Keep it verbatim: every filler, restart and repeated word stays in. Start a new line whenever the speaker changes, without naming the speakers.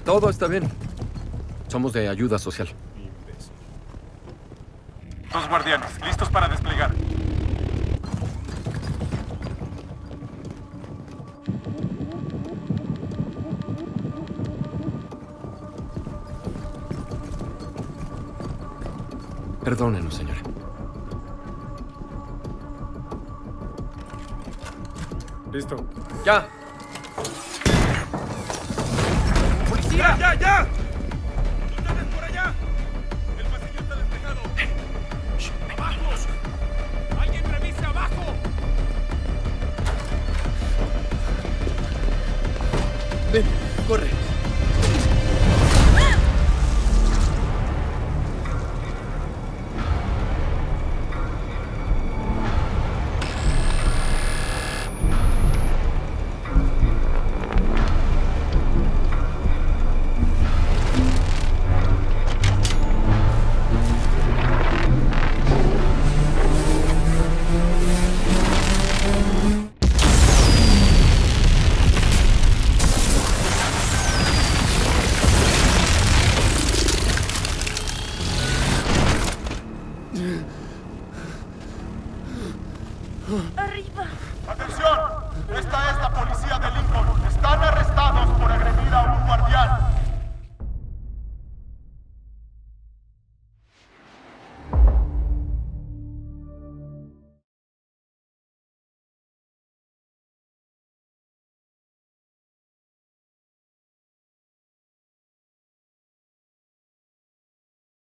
Todo está bien. Somos de ayuda social.
Dos guardianes, listos para desplegar.
Perdónenos, señor.
Listo.
¡Ya!
¡Policía! ¡Ya, ya, ya! ¡Ustedes por allá! ¡El pasillo está despejado! ¡Abajo! ¡Alguien revise abajo!
Ven, corre.